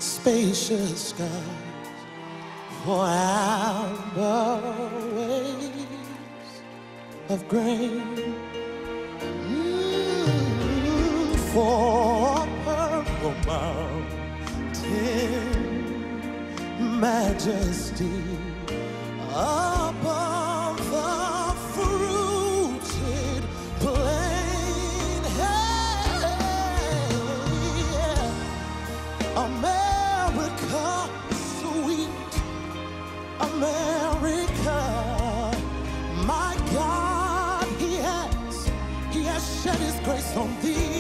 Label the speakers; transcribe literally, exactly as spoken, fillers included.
Speaker 1: spacious skies for amber waves of grain, mm, for purple mountain majesty above the fruited plain. Hey, America, sweet America, my God, he has, he has shed his grace on thee.